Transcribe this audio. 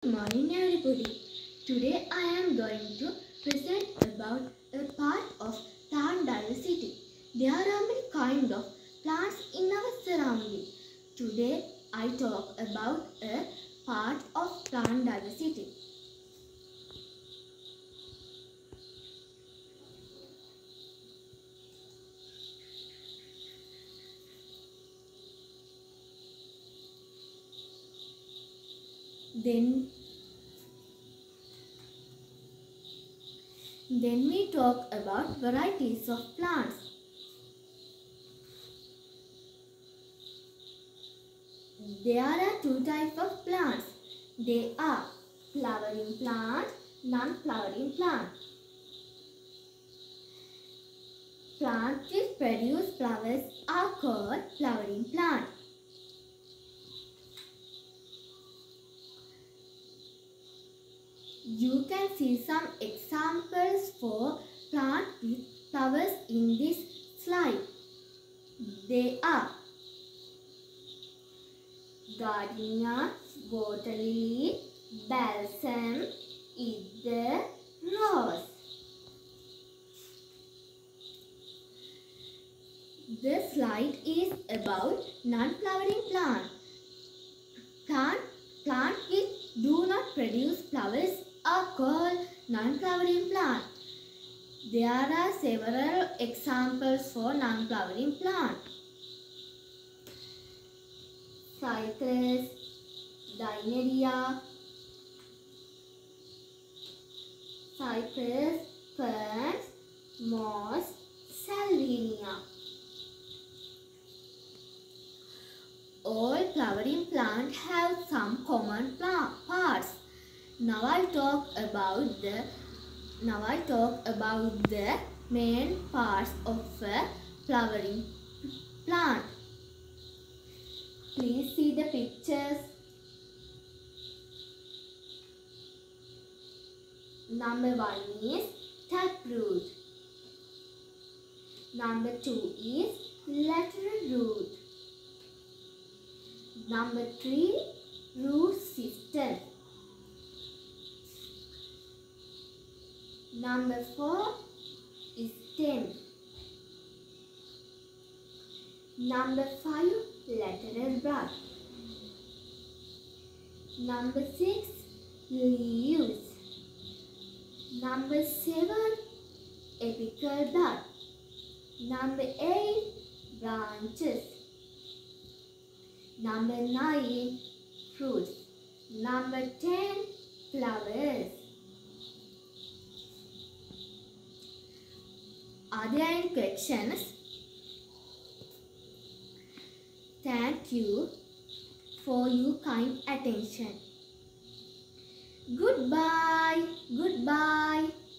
Good morning everybody. Today I am going to present about a part of plant diversity. There are many kinds of plants in our surrounding. Today I talk about a part of plant diversity. Then we talk about varieties of plants. There are two types of plants. They are flowering plant, non-flowering plant. Plants which produce flowers are called flowering plant. You can see some examples for plants with flowers in this slide. They are gardenia, water lily, balsam, heather, rose. This slide is about non-flowering plant. Plants which do not produce flowers are called non-flowering plant. There are several examples for non-flowering plant. Cypress, Dineria, cypress, ferns, moss, salvinia. All flowering plants have some common parts. Now I talk about the main parts of a flowering plant. Please see the pictures. Number 1 is taproot. Number 2 is lateral root. Number 3, root system. Number 4 is stem. Number 5, lateral bud. Number 6, leaves. Number 7, apical bud. Number 8, branches. Number 9, fruits. Number 10, flowers. Are there any questions? Thank you for your kind attention. Goodbye. Goodbye.